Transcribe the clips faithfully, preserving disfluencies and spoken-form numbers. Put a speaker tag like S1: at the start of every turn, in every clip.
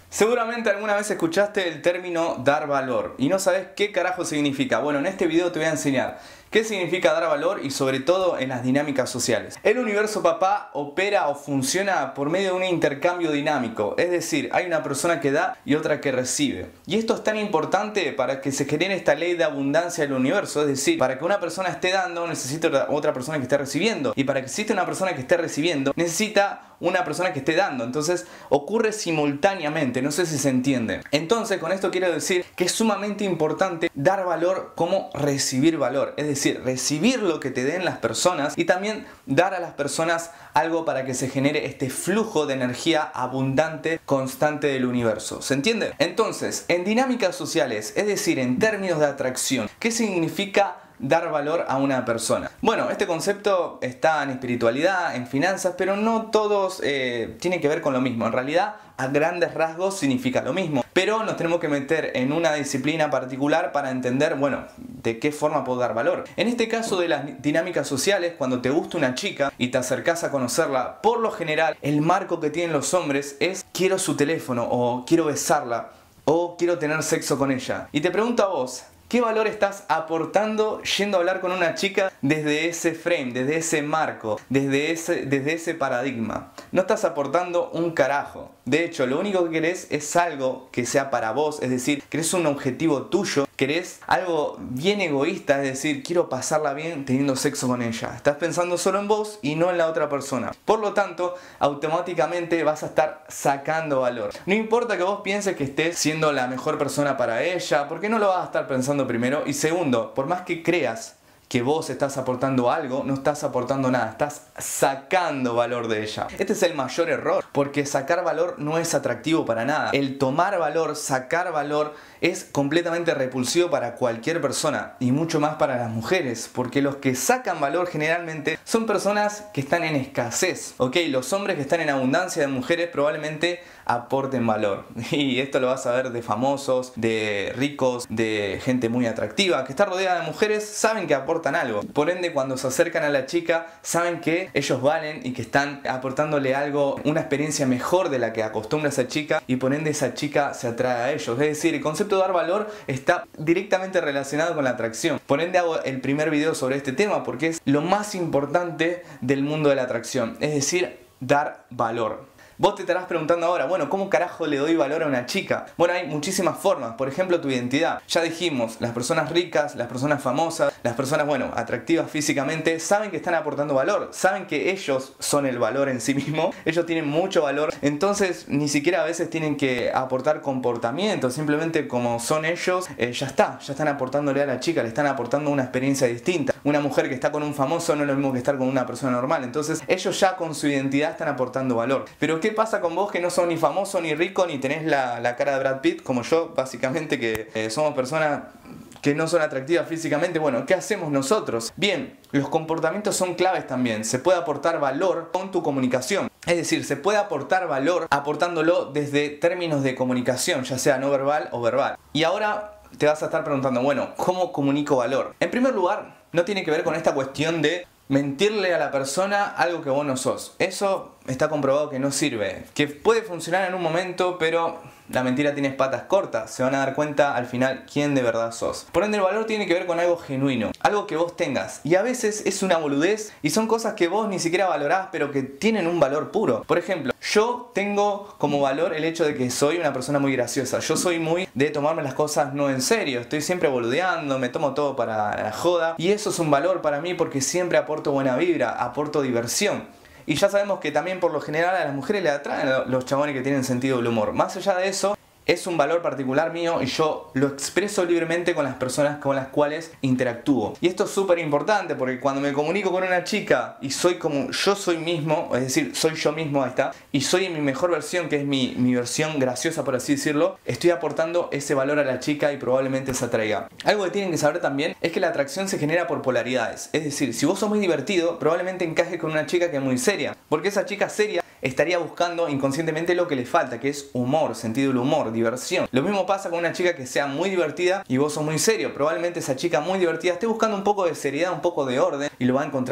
S1: Seguramente alguna vez escuchaste el término dar valor y no sabes qué carajo significa. Bueno, en este video te voy a enseñar qué significa dar valor y sobre todo en las dinámicas sociales. El universo papá opera o funciona por medio de un intercambio dinámico, es decir, hay una persona que da y otra que recibe. Y esto es tan importante para que se genere esta ley de abundancia del universo, es decir, para que una persona esté dando necesita otra persona que esté recibiendo, y para que exista una persona que esté recibiendo necesita una persona que esté dando. Entonces ocurre simultáneamente, no sé si se entiende. Entonces con esto quiero decir que es sumamente importante dar valor como recibir valor, es decir, recibir lo que te den las personas y también dar a las personas algo para que se genere este flujo de energía abundante, constante del universo. ¿Se entiende? Entonces, en dinámicas sociales, es decir, en términos de atracción, ¿qué significa dar valor a una persona? Bueno, este concepto está en espiritualidad, en finanzas, pero no todos eh, tienen que ver con lo mismo. En realidad, a grandes rasgos significa lo mismo, pero nos tenemos que meter en una disciplina particular para entender, bueno, de qué forma puedo dar valor. En este caso de las dinámicas sociales, cuando te gusta una chica y te acercás a conocerla, por lo general, el marco que tienen los hombres es quiero su teléfono, o quiero besarla, o quiero tener sexo con ella. Y te pregunto a vos, ¿qué valor estás aportando yendo a hablar con una chica desde ese frame, desde ese marco, desde ese, desde ese paradigma? No estás aportando un carajo. De hecho, lo único que querés es algo que sea para vos, es decir, querés un objetivo tuyo, querés algo bien egoísta, es decir, quiero pasarla bien teniendo sexo con ella. Estás pensando solo en vos y no en la otra persona. Por lo tanto, automáticamente vas a estar sacando valor. No importa que vos pienses que estés siendo la mejor persona para ella, porque no lo vas a estar pensando primero, y segundo, por más que creas que vos estás aportando algo, no estás aportando nada, estás sacando valor de ella. Este es el mayor error, porque sacar valor no es atractivo para nada. El tomar valor, sacar valor, es completamente repulsivo para cualquier persona, y mucho más para las mujeres, porque los que sacan valor generalmente son personas que están en escasez. Ok, los hombres que están en abundancia de mujeres probablemente aporten valor, y esto lo vas a ver de famosos, de ricos, de gente muy atractiva que está rodeada de mujeres, saben que aportan algo. Por ende, cuando se acercan a la chica, saben que ellos valen y que están aportándole algo, una experiencia mejor de la que acostumbra esa chica, y por ende esa chica se atrae a ellos. Es decir, el concepto de dar valor está directamente relacionado con la atracción. Por ende hago el primer video sobre este tema, porque es lo más importante del mundo de la atracción, es decir, dar valor. Vos te estarás preguntando ahora, bueno, ¿cómo carajo le doy valor a una chica? Bueno, hay muchísimas formas. Por ejemplo, tu identidad. Ya dijimos, las personas ricas, las personas famosas, las personas, bueno, atractivas físicamente, saben que están aportando valor. Saben que ellos son el valor en sí mismo. Ellos tienen mucho valor. Entonces, ni siquiera a veces tienen que aportar comportamiento. Simplemente como son ellos, eh, ya está. Ya están aportándole a la chica, le están aportando una experiencia distinta. Una mujer que está con un famoso no es lo mismo que estar con una persona normal. Entonces, ellos ya con su identidad están aportando valor. Pero, ¿qué ¿Qué pasa con vos que no sos ni famoso ni rico ni tenés la, la cara de Brad Pitt como yo? Básicamente que eh, somos personas que no son atractivas físicamente. Bueno, ¿qué hacemos nosotros? Bien, los comportamientos son claves también. Se puede aportar valor con tu comunicación. Es decir, se puede aportar valor aportándolo desde términos de comunicación, ya sea no verbal o verbal. Y ahora te vas a estar preguntando, bueno, ¿cómo comunico valor? En primer lugar, no tiene que ver con esta cuestión de mentirle a la persona algo que vos no sos. Eso está comprobado que no sirve. Que puede funcionar en un momento, pero la mentira tiene patas cortas. Se van a dar cuenta al final quién de verdad sos. Por ende, el valor tiene que ver con algo genuino, algo que vos tengas. Y a veces es una boludez y son cosas que vos ni siquiera valorás, pero que tienen un valor puro. Por ejemplo, yo tengo como valor el hecho de que soy una persona muy graciosa. Yo soy muy de tomarme las cosas no en serio. Estoy siempre boludeando, me tomo todo para la joda. Y eso es un valor para mí porque siempre aporto buena vibra, aporto diversión. Y ya sabemos que también por lo general a las mujeres le atraen los chabones que tienen sentido del humor. Más allá de eso, es un valor particular mío y yo lo expreso libremente con las personas con las cuales interactúo. Y esto es súper importante porque cuando me comunico con una chica y soy como yo soy mismo, es decir, soy yo mismo, ahí está, y soy en mi mejor versión, que es mi, mi versión graciosa por así decirlo, estoy aportando ese valor a la chica y probablemente se atraiga. Algo que tienen que saber también es que la atracción se genera por polaridades. Es decir, si vos sos muy divertido, probablemente encajes con una chica que es muy seria, porque esa chica seria estaría buscando inconscientemente lo que le falta, que es humor, sentido del humor, diversión. Lo mismo pasa con una chica que sea muy divertida y vos sos muy serio. Probablemente esa chica muy divertida esté buscando un poco de seriedad, un poco de orden, y lo va a encontrar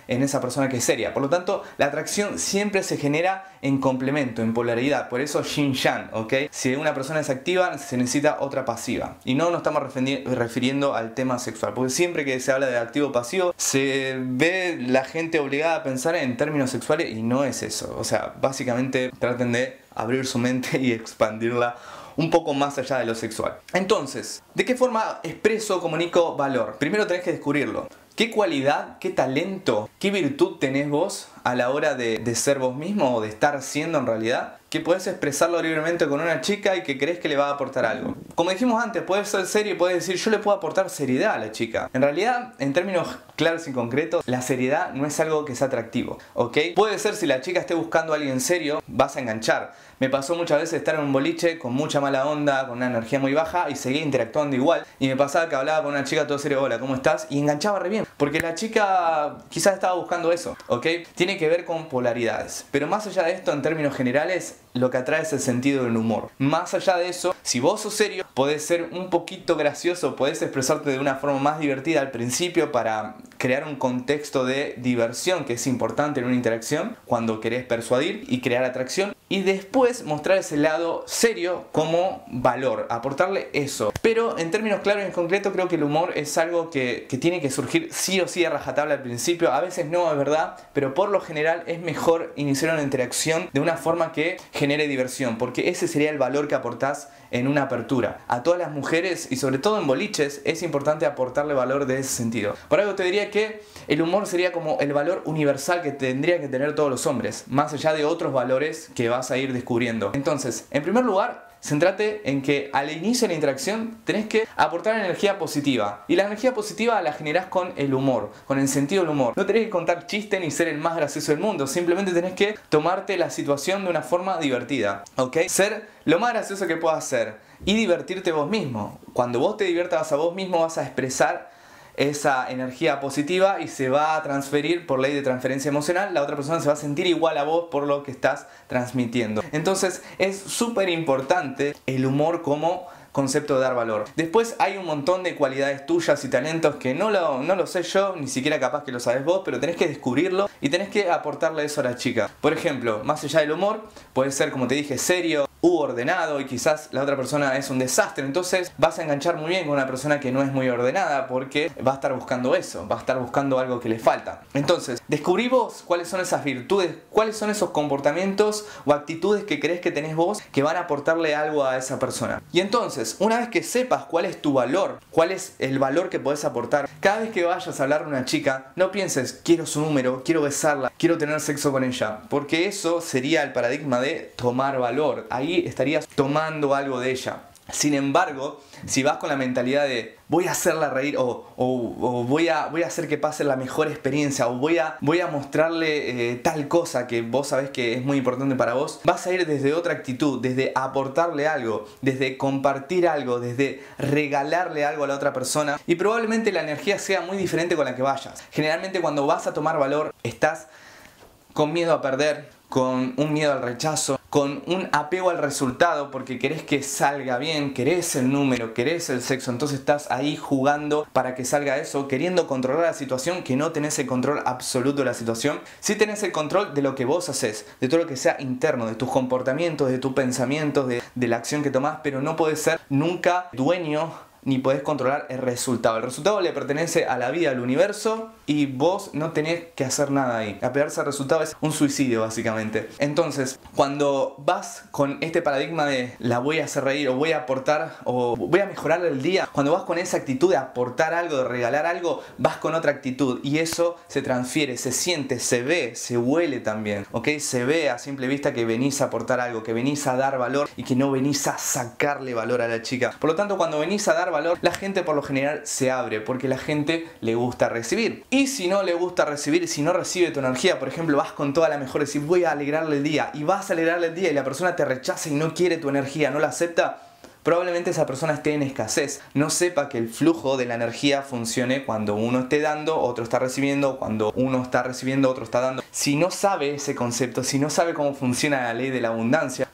S1: en esa persona que es seria. Por lo tanto, la atracción siempre se genera en complemento, en polaridad. Por eso yin-yang, ¿ok? Si una persona es activa, se necesita otra pasiva. Y no nos estamos refiriendo al tema sexual, porque siempre que se habla de activo-pasivo, se ve la gente obligada a pensar en términos sexuales y no es eso. O sea, básicamente traten de abrir su mente y expandirla un poco más allá de lo sexual. Entonces, ¿de qué forma expreso o comunico valor? Primero tenés que descubrirlo. ¿Qué cualidad, qué talento, qué virtud tenés vos a la hora de, de ser vos mismo o de estar siendo en realidad? Que podés expresarlo libremente con una chica y que crees que le va a aportar algo. Como dijimos antes, puedes ser serio y puedes decir yo le puedo aportar seriedad a la chica. En realidad, en términos claros y concretos, la seriedad no es algo que sea atractivo, ¿ok? Puede ser si la chica esté buscando a alguien serio, vas a enganchar. Me pasó muchas veces estar en un boliche con mucha mala onda, con una energía muy baja y seguía interactuando igual. Y me pasaba que hablaba con una chica todo serio, hola, ¿cómo estás? Y enganchaba re bien, porque la chica quizás estaba buscando eso, ¿ok? Tiene que ver con polaridades. Pero más allá de esto, en términos generales, lo que atrae es el sentido del humor. Más allá de eso, si vos sos serio, podés ser un poquito gracioso, podés expresarte de una forma más divertida al principio para crear un contexto de diversión que es importante en una interacción cuando querés persuadir y crear atracción. Y después mostrar ese lado serio como valor, aportarle eso. Pero en términos claros y en concreto creo que el humor es algo que, que tiene que surgir sí o sí a rajatabla al principio. A veces no, es verdad, pero por lo general es mejor iniciar una interacción de una forma que genere diversión, porque ese sería el valor que aportás en una apertura. A todas las mujeres y sobre todo en boliches es importante aportarle valor de ese sentido. Por algo te diría que el humor sería como el valor universal que tendrían que tener todos los hombres, más allá de otros valores que vas a ir descubriendo. Entonces, en primer lugar, céntrate en que al inicio de la interacción tenés que aportar energía positiva. Y la energía positiva la generás con el humor, con el sentido del humor. No tenés que contar chistes ni ser el más gracioso del mundo. Simplemente tenés que tomarte la situación de una forma divertida, ¿ok? Ser lo más gracioso que puedas ser y divertirte vos mismo. Cuando vos te diviertas a vos mismo vas a expresar esa energía positiva y se va a transferir por ley de transferencia emocional. La otra persona se va a sentir igual a vos por lo que estás transmitiendo. Entonces es súper importante el humor como concepto de dar valor. Después hay un montón de cualidades tuyas y talentos que no lo, no lo sé yo, ni siquiera capaz que lo sabes vos, pero tenés que descubrirlo y tenés que aportarle eso a la chica. Por ejemplo, más allá del humor, puede ser, como te dije, serio u ordenado y quizás la otra persona es un desastre. Entonces vas a enganchar muy bien con una persona que no es muy ordenada porque va a estar buscando eso, va a estar buscando algo que le falta. Entonces, descubrí vos cuáles son esas virtudes, cuáles son esos comportamientos o actitudes que crees que tenés vos que van a aportarle algo a esa persona. Y entonces, una vez que sepas cuál es tu valor, cuál es el valor que podés aportar, cada vez que vayas a hablar a una chica, no pienses, quiero su número, quiero besarla, quiero tener sexo con ella, porque eso sería el paradigma de tomar valor. Ahí estarías tomando algo de ella. Sin embargo, si vas con la mentalidad de voy a hacerla reír o, o, o voy, a, voy a hacer que pase la mejor experiencia o voy a, voy a mostrarle eh, tal cosa que vos sabés que es muy importante para vos, vas a ir desde otra actitud, desde aportarle algo, desde compartir algo, desde regalarle algo a la otra persona y probablemente la energía sea muy diferente con la que vayas. Generalmente cuando vas a tomar valor estás con miedo a perder, con un miedo al rechazo, con un apego al resultado porque querés que salga bien, querés el número, querés el sexo, entonces estás ahí jugando para que salga eso, queriendo controlar la situación que no tenés el control absoluto de la situación. Sí tenés el control de lo que vos haces, de todo lo que sea interno, de tus comportamientos, de tus pensamientos, de, de la acción que tomás, pero no podés ser nunca dueño ni podés controlar el resultado. El resultado le pertenece a la vida, al universo y vos no tenés que hacer nada ahí. Apegarse al resultado es un suicidio básicamente. Entonces, cuando vas con este paradigma de la voy a hacer reír o voy a aportar o voy a mejorar el día, cuando vas con esa actitud de aportar algo, de regalar algo, vas con otra actitud y eso se transfiere, se siente, se ve, se huele también, ¿ok? Se ve a simple vista que venís a aportar algo, que venís a dar valor y que no venís a sacarle valor a la chica. Por lo tanto, cuando venís a dar valor, la gente por lo general se abre porque la gente le gusta recibir. Y si no le gusta recibir, si no recibe tu energía, por ejemplo, vas con toda la mejor, decir voy a alegrarle el día y vas a alegrarle el día y la persona te rechaza y no quiere tu energía, no la acepta, probablemente esa persona esté en escasez, no sepa que el flujo de la energía funcione cuando uno esté dando, otro está recibiendo, cuando uno está recibiendo, otro está dando. Si no sabe ese concepto, si no sabe cómo funciona la ley de la abundancia,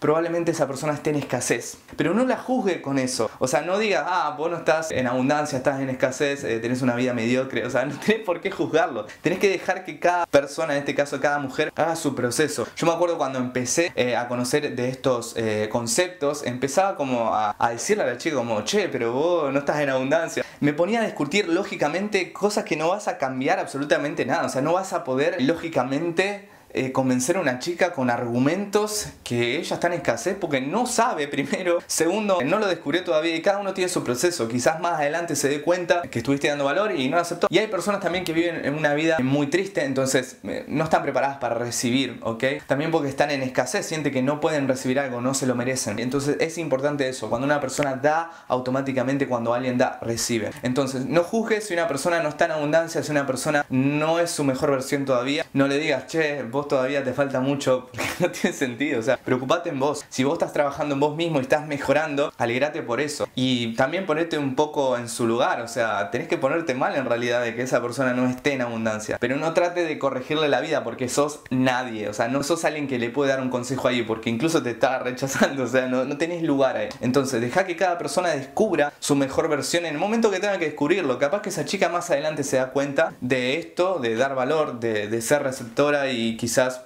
S1: probablemente esa persona esté en escasez. Pero no la juzgue con eso. O sea, no diga, ah, vos no estás en abundancia, estás en escasez, eh, tenés una vida mediocre. O sea, no tenés por qué juzgarlo. Tenés que dejar que cada persona, en este caso cada mujer, haga su proceso. Yo me acuerdo cuando empecé eh, a conocer de estos eh, conceptos, empezaba como a, a decirle a la chica como, che, pero vos no estás en abundancia. Me ponía a discutir lógicamente cosas que no vas a cambiar absolutamente nada. O sea, no vas a poder lógicamente Eh, convencer a una chica con argumentos que ella está en escasez porque no sabe, primero. Segundo, no lo descubrió todavía y cada uno tiene su proceso. Quizás más adelante se dé cuenta que estuviste dando valor y no lo aceptó. Y hay personas también que viven en una vida muy triste, entonces eh, no están preparadas para recibir, ¿ok? También porque están en escasez, sienten que no pueden recibir algo, no se lo merecen. Entonces es importante eso. Cuando una persona da, automáticamente cuando alguien da, recibe. Entonces no juzgues si una persona no está en abundancia, si una persona no es su mejor versión todavía. No le digas, che, vos todavía te falta mucho, porque no tiene sentido. O sea, preocupate en vos. Si vos estás trabajando en vos mismo y estás mejorando, alegrate por eso. Y también ponete un poco en su lugar. O sea, tenés que ponerte mal en realidad de que esa persona no esté en abundancia. Pero no trate de corregirle la vida porque sos nadie. O sea, no sos alguien que le puede dar un consejo ahí porque incluso te está rechazando. O sea, no, no tenés lugar ahí. Entonces, deja que cada persona descubra su mejor versión en el momento que tenga que descubrirlo. Capaz que esa chica más adelante se da cuenta de esto, de dar valor, de, de ser receptora y quizás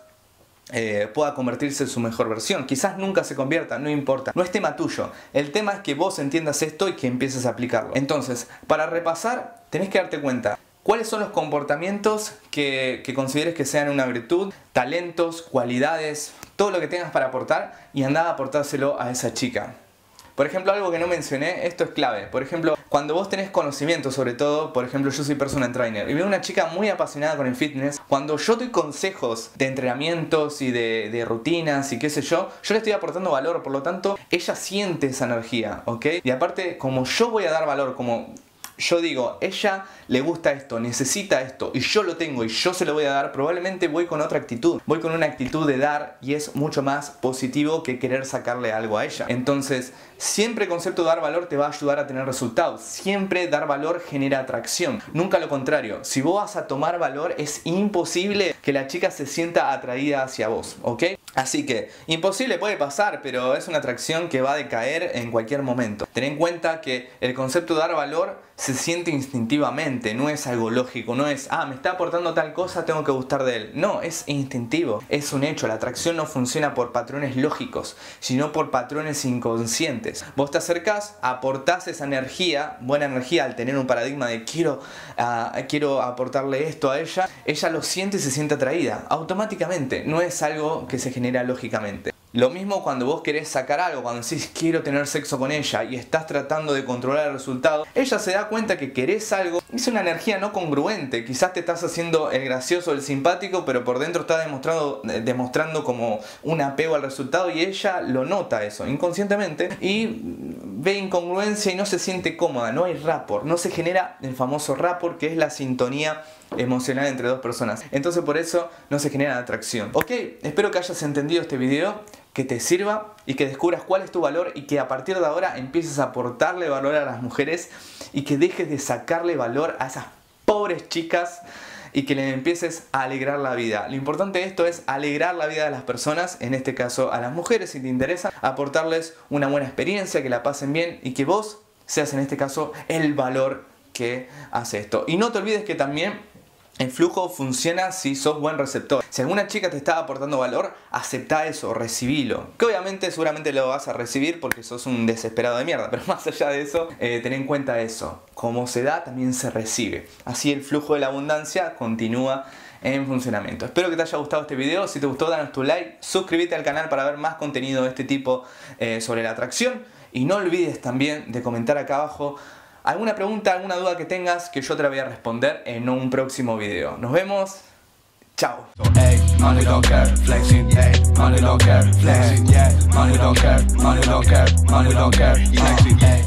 S1: Eh, pueda convertirse en su mejor versión. Quizás nunca se convierta, no importa. No es tema tuyo. El tema es que vos entiendas esto y que empieces a aplicarlo. Entonces, para repasar, tenés que darte cuenta cuáles son los comportamientos que, que consideres que sean una virtud, talentos, cualidades, todo lo que tengas para aportar y andá a aportárselo a esa chica. Por ejemplo, algo que no mencioné, esto es clave. Por ejemplo, cuando vos tenés conocimiento, sobre todo, por ejemplo, yo soy personal trainer y veo una chica muy apasionada con el fitness. Cuando yo doy consejos de entrenamientos y de, de rutinas y qué sé yo, yo le estoy aportando valor, por lo tanto, ella siente esa energía, ¿ok? Y aparte, como yo voy a dar valor, como yo digo, ella le gusta esto, necesita esto y yo lo tengo y yo se lo voy a dar, probablemente voy con otra actitud, voy con una actitud de dar y es mucho más positivo que querer sacarle algo a ella. Entonces, siempre el concepto de dar valor te va a ayudar a tener resultados. Siempre dar valor genera atracción, nunca lo contrario. Si vos vas a tomar valor, es imposible que la chica se sienta atraída hacia vos, ¿ok? Así que, imposible puede pasar, pero es una atracción que va a decaer en cualquier momento. Ten en cuenta que el concepto de dar valor se siente instintivamente, no es algo lógico, no es, ah, me está aportando tal cosa, tengo que gustar de él. No, es instintivo, es un hecho. La atracción no funciona por patrones lógicos, sino por patrones inconscientes. Vos te acercás, aportás esa energía, buena energía, al tener un paradigma de quiero, uh, quiero aportarle esto a ella, ella lo siente y se siente atraída, automáticamente, no es algo que se genera lógicamente. Lo mismo cuando vos querés sacar algo, cuando decís quiero tener sexo con ella y estás tratando de controlar el resultado, ella se da cuenta que querés algo, es una energía no congruente, quizás te estás haciendo el gracioso, el simpático, pero por dentro estás demostrando, demostrando como un apego al resultado y ella lo nota eso inconscientemente y ve incongruencia y no se siente cómoda, no hay rapport, no se genera el famoso rapport que es la sintonía emocional entre dos personas. Entonces por eso no se genera atracción. Ok, espero que hayas entendido este video, que te sirva y que descubras cuál es tu valor y que a partir de ahora empieces a aportarle valor a las mujeres y que dejes de sacarle valor a esas pobres chicas y que le empieces a alegrar la vida. Lo importante de esto es alegrar la vida de las personas, en este caso a las mujeres si te interesa, aportarles una buena experiencia, que la pasen bien y que vos seas en este caso el valor que hace esto. Y no te olvides que también el flujo funciona si sos buen receptor. Si alguna chica te está aportando valor, aceptá eso, recibilo. Que obviamente seguramente lo vas a recibir porque sos un desesperado de mierda. Pero más allá de eso, eh, ten en cuenta eso. Como se da, también se recibe. Así el flujo de la abundancia continúa en funcionamiento. Espero que te haya gustado este video. Si te gustó, danos tu like. Suscríbete al canal para ver más contenido de este tipo eh, sobre la atracción. Y no olvides también de comentar acá abajo alguna pregunta, alguna duda que tengas, que yo te la voy a responder en un próximo video. Nos vemos. Chao.
S2: Hey, money don't care, flexing, hey, money don't care, flexing, yeah, money don't care, money don't care, money don't care, flexing, hey.